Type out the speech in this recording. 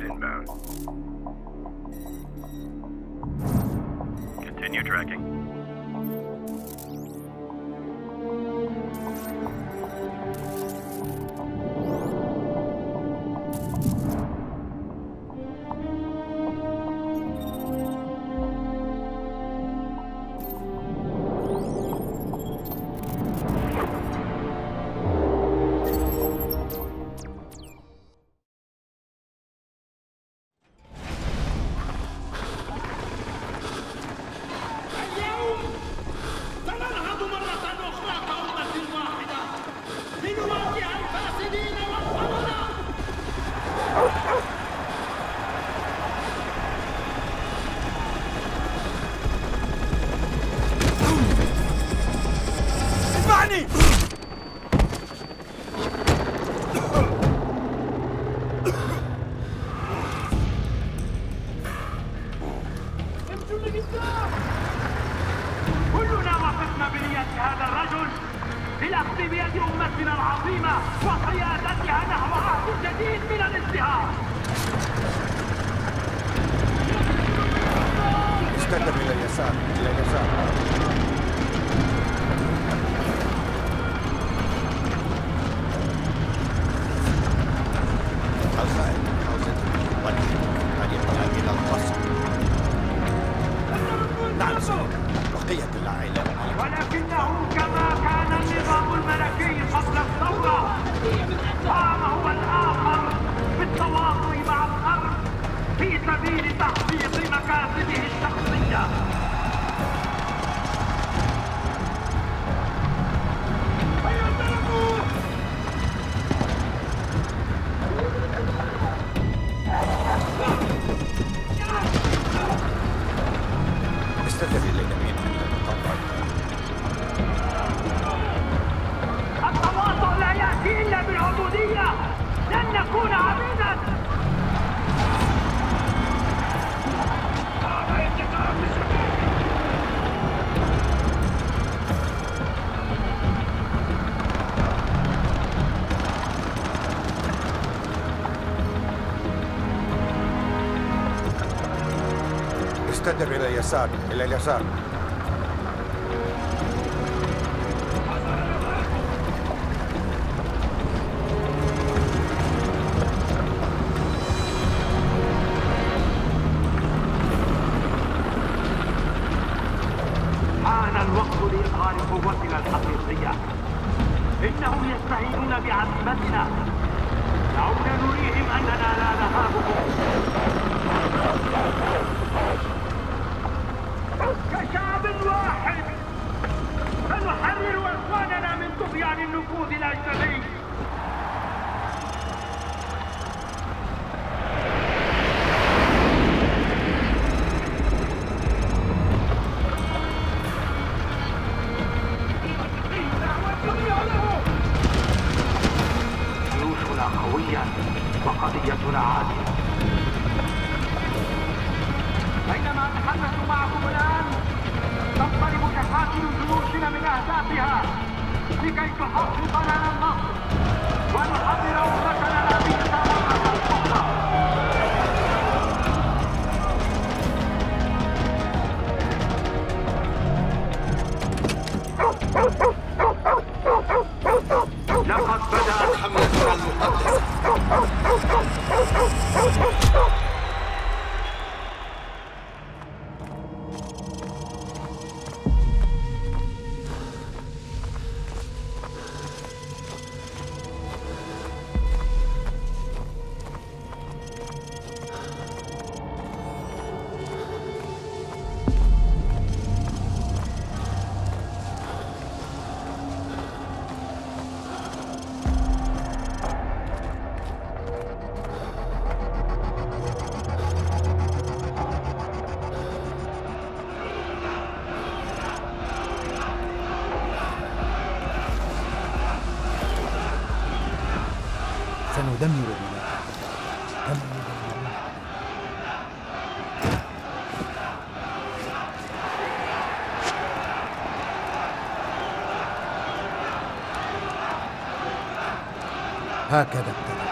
inbound. Continue tracking. كلنا وقفنا بنية هذا الرجل للأخذ بيد أمتنا العظيمة وقيادتها نحو عهد جديد من الازدهار. استقر إلى اليسار، إلى اليسار. الخائن حوزة الطريق طريقها إلى القصر. نعم بقية العائلة ولكنه كما كان النظام الملكي قبل الثورة قام هو الآخر بالتواطؤ مع الغرب في سبيل تحقيق مكاسبه الشخصية. استدر إلى اليمين من المطار. التواطؤ لا يأتي إلا بالعبودية، لن نكون عبيدا. استدر إلى اليسار، إلى اليسار. حان الوقت لإظهار قوتنا الحقيقية. إنهم يستهينون بعزيمتنا. دعونا نريهم أننا لا نهابهم. كشعب واحد سنحرر إخواننا من طغيان النفوذ الأجنبي. جيوشنا قوية وقضيتنا عادلة. بينما أتحدث معكم الآن تضطرب شحاتم جيوشنا من أهدافها لكي تحقق لنا النصر ونحضر أمتنا الأبية مرة أخرى. لقد بدأت حملتنا المقدسة. سندمر بلادنا كما يدمرون. هكذا ابتدأ.